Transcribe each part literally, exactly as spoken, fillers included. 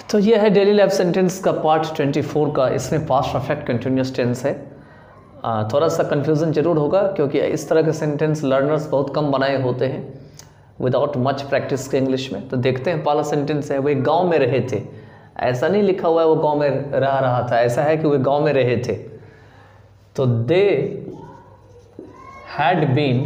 तो ये है डेली लाइफ सेंटेंस का पार्ट चौबीस का। इसमें पास्ट परफेक्ट कंटिन्यूस टेंस है। आ, थोड़ा सा कन्फ्यूज़न जरूर होगा क्योंकि इस तरह के सेंटेंस लर्नर्स बहुत कम बनाए होते हैं विदाउट मच प्रैक्टिस के इंग्लिश में। तो देखते हैं, पहला सेंटेंस है वे गांव में रहे थे। ऐसा नहीं लिखा हुआ है वो गांव में रह रहा था, ऐसा है कि वे गांव में रहे थे। तो they had been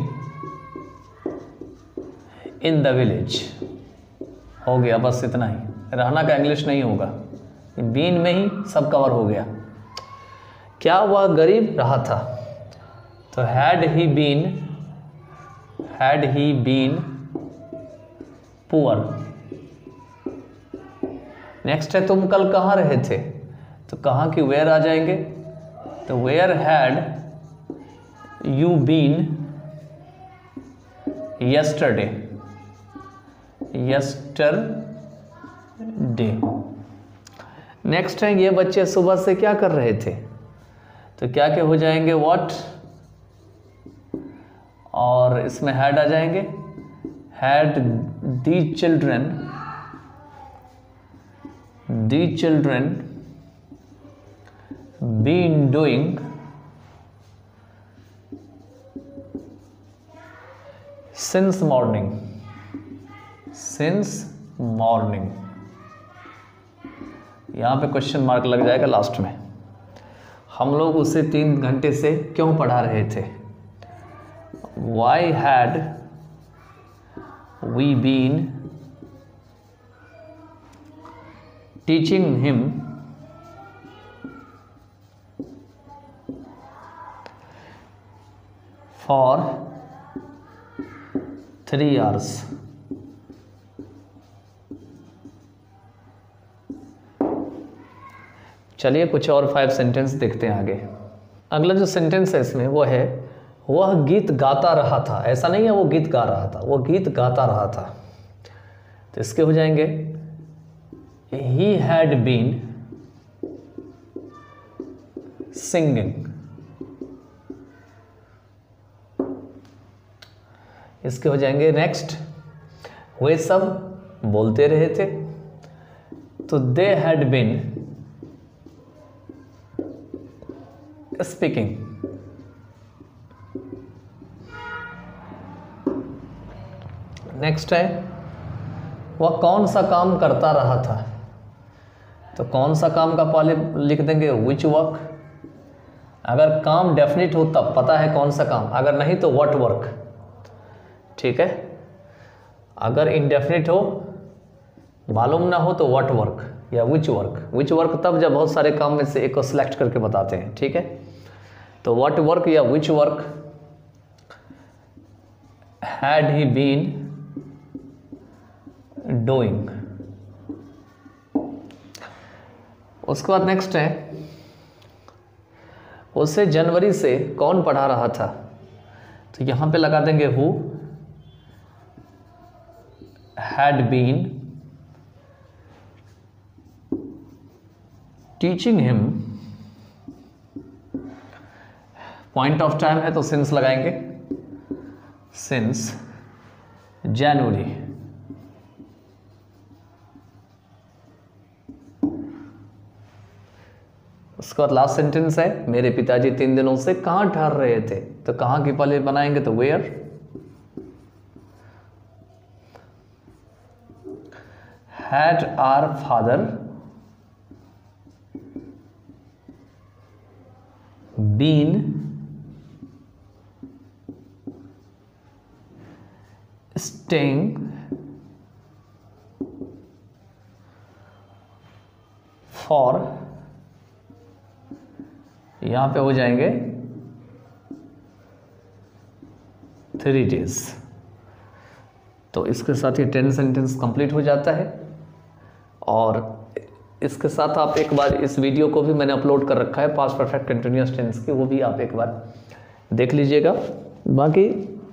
in the village. हो गया, बस इतना ही। रहना का इंग्लिश नहीं होगा, बीन में ही सब कवर हो गया। क्या वह गरीब रहा था? तो had he been had he been poor. Next है तुम कल कहाँ रहे थे? तो कहाँ की वेयर आ जाएंगे। तो where had you been yesterday yesterday. Next है ये बच्चे सुबह से क्या कर रहे थे? तो क्या क्या हो जाएंगे व्हाट, और इसमें हैड आ जाएंगे। Had the children the children been doing since morning since morning. यहां पे क्वेश्चन मार्क लग जाएगा लास्ट में। हम लोग उसे तीन घंटे से क्यों पढ़ा रहे थे? Why had we been teaching him for three hours. चलिए कुछ और फाइव सेंटेंस देखते हैं आगे। अगला जो सेंटेंस है इसमें वो है वह गीत गाता रहा था। ऐसा नहीं है वो गीत गा रहा था, वो गीत गाता रहा था। तो इसके हो जाएंगे ही हैड बीन सिंगिंग। इसके हो जाएंगे नेक्स्ट वे सब बोलते रहे थे। तो they had been speaking. Next है वह कौन सा काम करता रहा था? तो कौन सा काम का पहले लिख देंगे विच वर्क। अगर काम डेफिनेट हो तब पता है कौन सा काम, अगर नहीं तो व्हाट वर्क। ठीक है, अगर इनडेफिनेट हो मालूम ना हो तो व्हाट वर्क या विच वर्क। विच वर्क तब जब बहुत सारे काम में से एक को सिलेक्ट करके बताते हैं। ठीक है, तो व्हाट वर्क या which work had he been doing. उसके बाद नेक्स्ट है उसे जनवरी से कौन पढ़ा रहा था? तो यहां पे लगा देंगे who had been teaching him. Point of time है तो सिंस लगाएंगे, सिंस जनवरी। उसके बाद लास्ट सेंटेंस है मेरे पिताजी तीन दिनों से कहां ठहर रहे थे? तो कहां की पहले बनाएंगे तो where. Had our father been staying for, यहां पे हो जाएंगे थ्री डेज। तो इसके साथ ये टेन सेंटेंस कंप्लीट हो जाता है। और इसके साथ आप एक बार इस वीडियो को भी मैंने अपलोड कर रखा है पास्ट परफेक्ट कंटिन्यूअस टेंस की, वो भी आप एक बार देख लीजिएगा। बाकी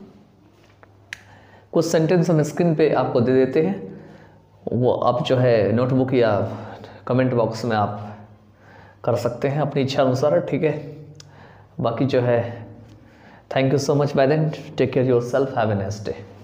कुछ सेंटेंस हम स्क्रीन पे आपको दे देते हैं, वो आप जो है नोटबुक या कमेंट बॉक्स में आप कर सकते हैं अपनी इच्छा अनुसार। ठीक है, बाकी जो है thank you so much. Bye then, take care yourself, have a nice day.